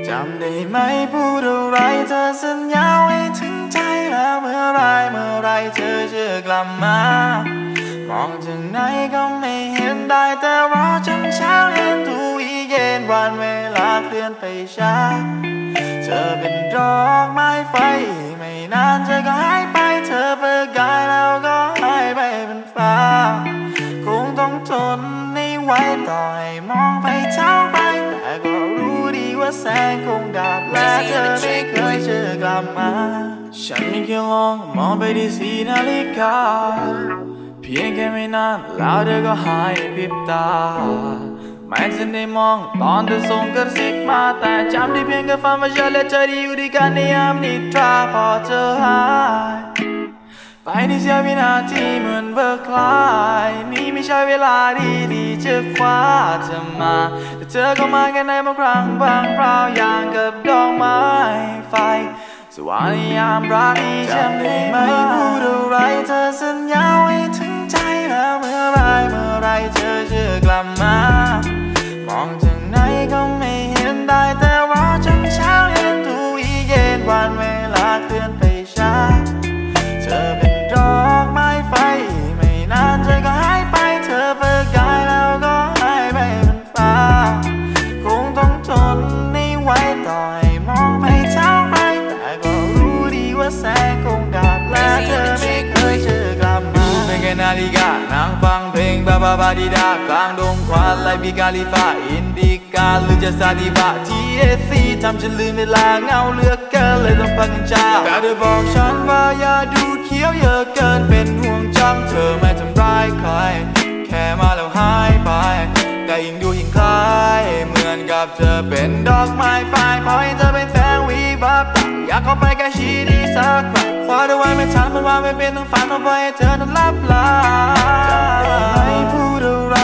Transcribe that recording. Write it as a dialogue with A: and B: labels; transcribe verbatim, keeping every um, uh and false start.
A: จำได้ไหมพูดอะไรเธอสัญญาไว้ถึงใจแล้วเมื่อไรเมื่อไรเธอจะกลับมามองถึงไหนก็ไม่เห็นได้แต่รอจนเช้าเย็นทุกอีเย็นวันเวลาเคลื่อนไปช้าเธอเป็นดอกไม้ไฟไม่นานเธอก็หายไปเธอประกายแล้วก็หายไปเป็นฟ้าคงต้องทนในไว้ต่อให้มองไปเท่าไปแต่ก็รู้ดีว่าแสงคงดับและเธอไม่เคยเจอกลับมาฉันไม่เคยลองมองไปที่สีนาฬิกาเพียงแค่ไม่นานแล้วเธอก็หายพริบตาไม่ทันได้มองตอนเธอส่งกระซิบมาแต่จำได้เพียงแค่ฝันว่าฉันและเธอได้อยู่ด้วยกันในยามนิทราพอเธอหายไปในเสี้ยววินาทีเหมือนเบิกคลายนี่ไม่ใช่เวลาดีๆจะคว้าเธอมาแต่เธอก็มาแค่ในบางครั้งบางคราวอย่างกับดอกไม้ไฟสว่างในยามรักจำได้ไหมพูดอะไรเธอสัญญาไว้ถึงใจแล้วเมื่อไรเมื่อไรเธอจะกลับมามองถึงไหนก็ไม่เห็นได้แต่รอจนเช้าเย็นทุกอีเย็นวันเวลาเคลื่อนไปช้าเธอเป็นดอกไม้ไฟไม่นานเธอก็หายไปเธอประกายแล้วก็หายไปเป็นฟ้าคงต้องทนในไว้ต่อให้มองไปเท่าไรแต่ก็รู้ดีว่าแสงคงดับและเธอไม่เคยเจอกลับมาเป็นแค่นาฬิกานั่งฟังเพลงบาบาบาดีดากลางดงควันไลบิกาลิฟาอินดิกาหรือจะซาดิบะทีเอซีทำฉันลืมเวลาเงาเหลือเกินเลยต้องพักกันจ้าแต่เธอบอกฉันว่าอย่าดูเขียวเยอะเกินเป็นห่วงจังเธอไม่ทำร้ายใครแค่มาแล้วหายไปแต่ยิ่งดูยิ่งคล้ายเหมือนกับเธอเป็นดอกไม้ไฟพอให้เธอเป็นแสงวิบวับอยากเข้าไปใกล้ชิดอีกสักครั้งพอได้วันไม่ทันมันว่าไม่เป็นต้องฝันเอาไว้ให้เธอนั้นลับลาจำได้ไหมพูดอะไร